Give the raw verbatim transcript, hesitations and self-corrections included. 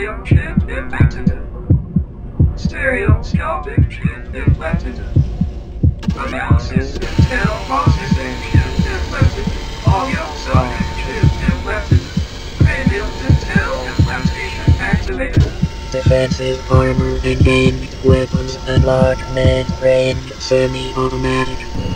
audio chip impacted. Stereoscopic chip impacted. Analysis Intel processing chip impacted. Audio socket chip impacted. Cranium Intel implantation activated. Defensive armor engaged, weapons unlocked, mid-range, semi-automatic.